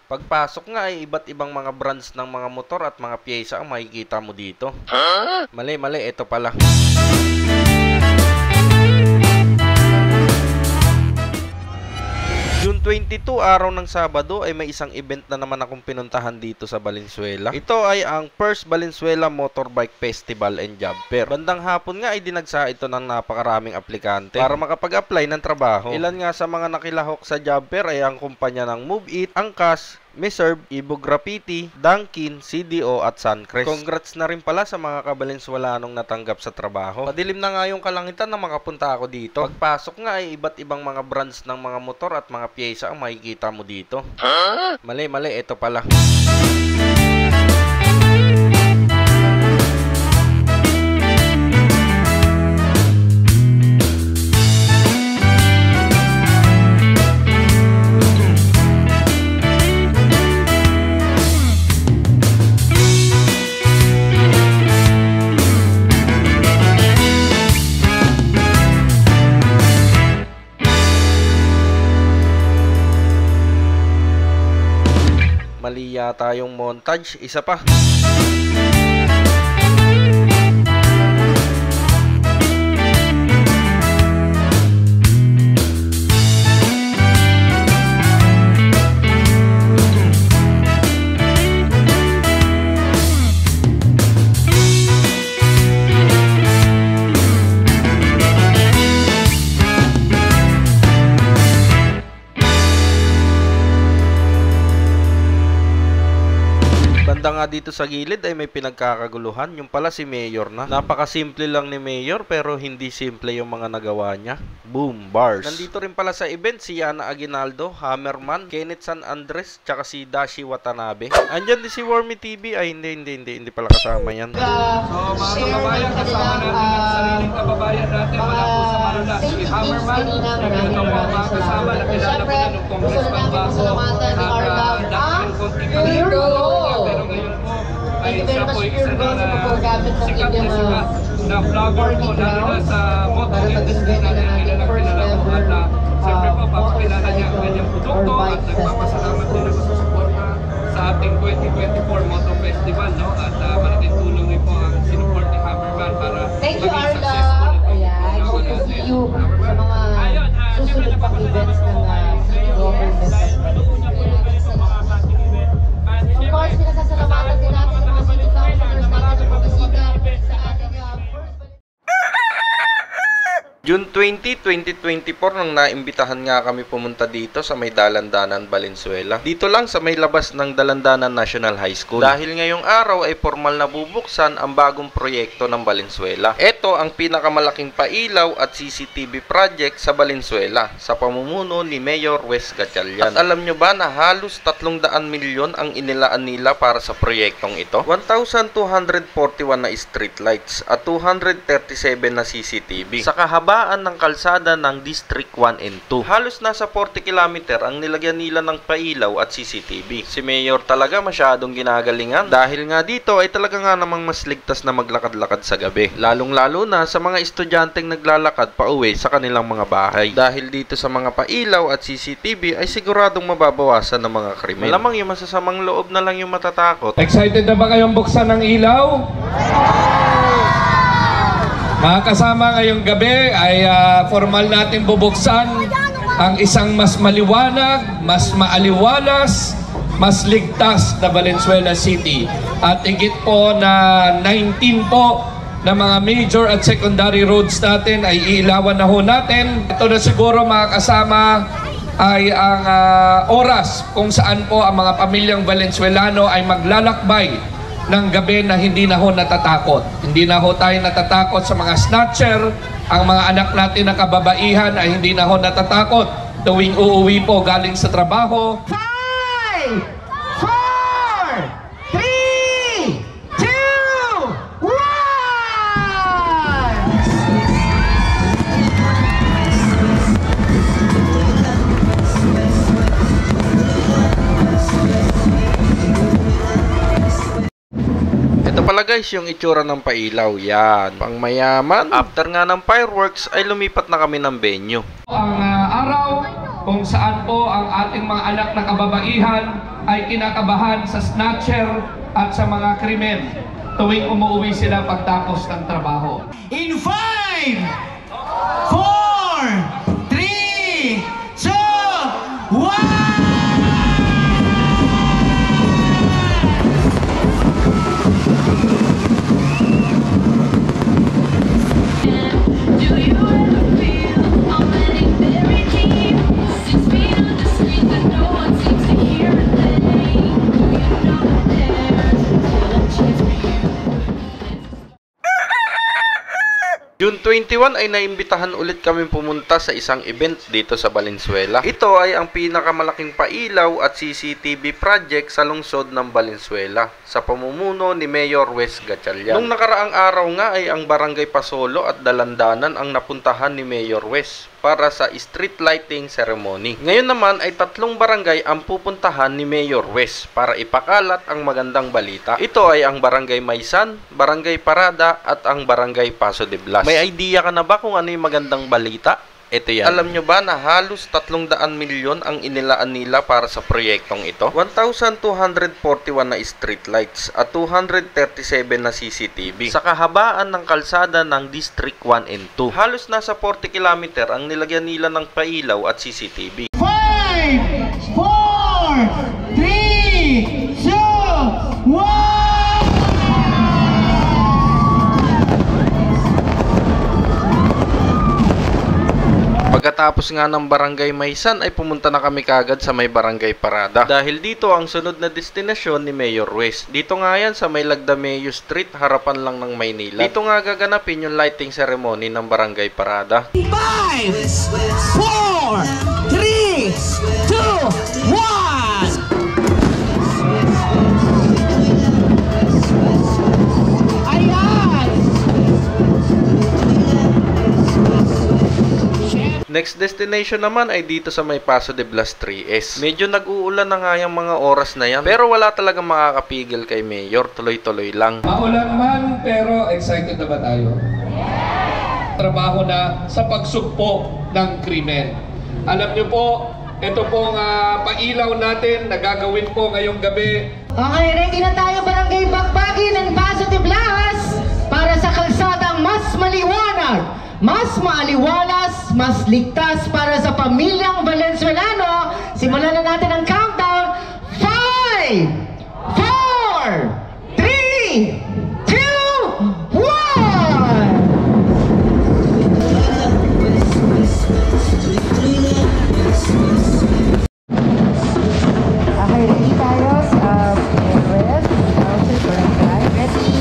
Pagpasok nga ay iba't ibang mga brands ng mga motor at mga piyesa ang makikita mo dito. Mali, ito pala. June 22, araw ng Sabado, ay may isang event na naman akong pinuntahan dito sa Valenzuela. Ito ay ang First Valenzuela Motorbike Festival and Job Fair. Bandang hapon nga ay dinagsa ito ng napakaraming aplikante para makapag-apply ng trabaho. Ilan nga sa mga nakilahok sa job fair ay ang kumpanya ng Move It, Angkas, Meserve, Ibo Graffiti, Dunkin, CDO at Suncrest. Congrats na rin pala sa mga kabalensuelanong natanggap sa trabaho. Padilim na nga yung kalangitan na makapunta ako dito. Pagpasok nga ay iba't ibang mga brands ng mga motor at mga piyesa ang makikita mo dito. Mali, ito pala. Mali yata yung montage. Isa pa. Banda nga dito sa gilid ay may pinagkakaguluhan. Yung pala si Mayor na. Napakasimple lang ni Mayor pero hindi simple yung mga nagawa niya. Boom, bars. Nandito rin pala sa event si Yana Aguinaldo, Hammerman, Kenneth San Andres, tsaka si Dashi Watanabe. Andyan din si Wormy TV. Ay, hindi pala kasama yan. So, mga kababayan, kasama natin ang sariling kababayan natin mula po sa Manila, si Hammerman. Ito po ang mga kasama na kilala po na ng Congressman Baco at Dr. Conti Calero. Pero ngayon po ay siya po isa sikat na vlogger po lalo na sa motor industry natin kilala po at siyempre po papakilala niya ang kanyang produkto at nagpapasalamat din ako sa suporta sa ating 2024 Moto Festival, no? At malaking tulong rin po ang sinuport ni Hammerman para maging successful itong ginawa natin. Sa mga susunod pang events ng government. Of course, pinasasalamatan din natin ang mga city councilors natin na bumisita sa ating June 20, 2024 nang naimbitahan nga kami pumunta dito sa may Dalandanan, Valenzuela. Dito lang sa may labas ng Dalandanan National High School. Dahil ngayong araw ay formal na bubuksan ang bagong proyekto ng Valenzuela. Ito ang pinakamalaking pailaw at CCTV project sa Valenzuela sa pamumuno ni Mayor Wes Gatchalian. At alam nyo ba na halos 300 milyon ang inilaan nila para sa proyektong ito? 1,241 na street lights at 237 na CCTV. Sa kahabaan ng kalsada ng District 1 and 2. Halos nasa 40 km ang nilagyan nila ng pailaw at CCTV. Si Mayor talaga masyadong ginagalingan dahil nga dito ay talaga nga namang mas ligtas na maglakad-lakad sa gabi. Lalong-lalo na sa mga estudyanteng naglalakad pa uwi sa kanilang mga bahay. Dahil dito sa mga pailaw at CCTV ay siguradong mababawasan ng mga krimen. Malamang yung masasamang loob na lang yung matatakot. Excited na ba kayong buksan ng ilaw? Mga kasama ngayong gabi ay formal natin bubuksan ang isang mas maliwanag, mas maaliwalas, mas ligtas na Valenzuela City. At higit po na 19 po na mga major at secondary roads natin ay iilawan na ho natin. Ito na siguro mga kasama ay ang oras kung saan po ang mga pamilyang Valenzuelano ay maglalakbay ng gabi na hindi na ho natatakot. Hindi na ho tayo natatakot sa mga snatcher. Ang mga anak natin na kababaihan ay hindi na ho natatakot tuwing uuwi po galing sa trabaho. 5, 4, 3, 2, 1. Ito pala guys yung itsura ng pailaw. Yan, pang mayaman. After nga ng fireworks ay lumipat na kami ng venue. Ang araw kung kung saan po ang ating mga anak na kababaihan ay kinakabahan sa snatcher at sa mga krimen tuwing umuwi sila pagtapos ng trabaho. In 5, 4, 3, 2, 1! Do you ever feel I'm letting very deep? 6 feet under street that no one seems to hear a thing. Do you know that there's still a chance for you? June 21 ay naimbitahan ulit kami pumunta sa isang event dito sa Valenzuela. Ito ay ang pinakamalaking pailaw at CCTV project sa lungsod ng Valenzuela sa pamumuno ni Mayor Wes Gatchalian. Nung nakaraang araw nga ay ang Barangay Pasolo at Dalandanan ang napuntahan ni Mayor Wes para sa street lighting ceremony. Ngayon naman ay 3 barangay ang pupuntahan ni Mayor Wes para ipakalat ang magandang balita. Ito ay ang Barangay Maysan, Barangay Parada at ang Barangay Paso de Blas. May idea ka na ba kung ano yung magandang balita? Ito yan. Alam nyo ba na halos 300 milyon ang inilaan nila para sa proyektong ito? 1,241 na street lights at 237 na CCTV sa kahabaan ng kalsada ng District 1 and 2. Halos nasa 40 kilometer ang nilagyan nila ng pailaw at CCTV. 5, 4, 3, 2, 1! Pagkatapos nga ng Barangay Maysan ay pumunta na kami kagad sa may Barangay Parada. Dahil dito ang sunod na destinasyon ni Mayor Wes. Dito nga yan sa may Lagdameo Street, harapan lang ng Maynila. Dito nga gaganapin yung lighting ceremony ng Barangay Parada. 5, 4, 3, 2, 1! Next destination naman ay dito sa may Paso de Blas 3S. Medyo nag-uulan na nga yung mga oras na yan, pero wala talagang makakapigil kay Mayor. Tuloy-tuloy lang. Maulan man, pero excited na ba tayo? Trabaho na sa pagsugpo ng krimen. Alam niyo po, ito pong pailaw natin na gagawin po ngayong gabi. Okay, ready na tayo Barangay Bakbakin ng Paso de Blas para sa kalsadang mas maliwanag, mas maaliwalas, mas ligtas para sa pamilyang Valenzuelano. Simulan na natin ang countdown. 5, 4, 3, 2, 1! Okay, ready tayo sa Everest, Southern Barangay. Ready?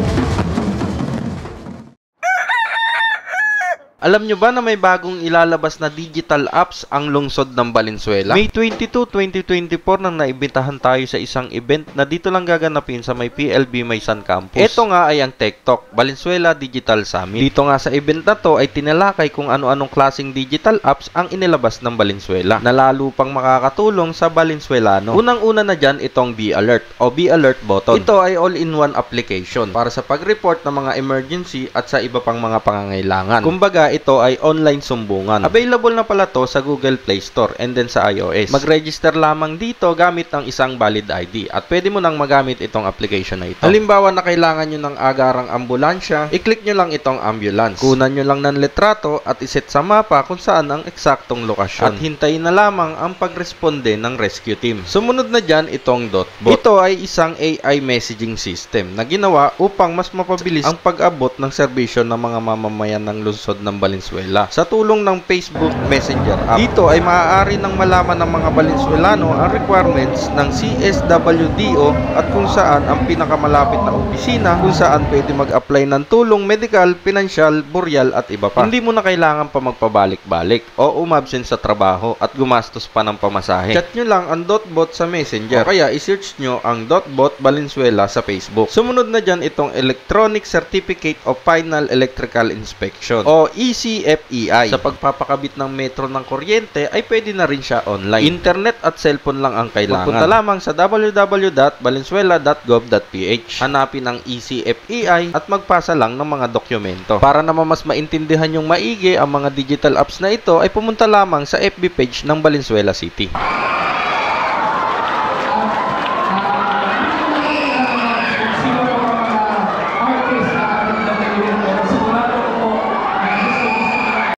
Alam nyo ba na may bagong ilalabas na digital apps ang lungsod ng Valenzuela? May 22, 2024 nang naimbitahan tayo sa isang event na dito lang gaganapin sa may PLB Maysan Campus. Ito nga ay ang TechTalk, Valenzuela Digital Summit. Dito nga sa event na to ay tinalakay kung ano-anong klaseng digital apps ang inilabas ng Valenzuela na lalo pang makakatulong sa Valenzuelano. Unang-una na dyan itong B-Alert o B-Alert button. Ito ay all-in-one application para sa pag-report ng mga emergency at sa iba pang mga pangangailangan. Kumbaga, ito ay online sumbungan. Available na pala to sa Google Play Store and then sa iOS. Mag-register lamang dito gamit ang isang valid ID at pwede mo nang magamit itong application na ito. Halimbawa na kailangan nyo ng agarang ambulansya, i-click nyo lang itong ambulance. Kunan nyo lang ng litrato at iset sa mapa kung saan ang eksaktong lokasyon. At hintayin na lamang ang pagresponde ng rescue team. Sumunod na dyan itong Dotbot. Ito ay isang AI messaging system na ginawa upang mas mapabilis ang pag-abot ng serbisyo ng mga mamamayan ng lungsod ng Valenzuela sa tulong ng Facebook Messenger app. Dito ay maaari nang malaman ng mga Valenzuelano ang requirements ng CSWDO at kung saan ang pinakamalapit na opisina kung saan pwede mag-apply ng tulong medical, pinansyal, boreal at iba pa. Hindi mo na kailangan pa magpabalik-balik o umabsent sa trabaho at gumastos pa ng pamasahe. Chat nyo lang ang Dotbot sa Messenger o kaya i-search nyo ang Dotbot Valenzuela sa Facebook. Sumunod na dyan itong Electronic Certificate of Final Electrical Inspection o ECFEI. Sa pagpapakabit ng metro ng kuryente ay pwede na rin siya online. Internet at cellphone lang ang kailangan. Magpunta lamang sa www.valenzuela.gov.ph. Hanapin ang ECFEI at magpasa lang ng mga dokumento. Para naman mas maintindihan yung maigi ang mga digital apps na ito ay pumunta lamang sa FB page ng Valenzuela City.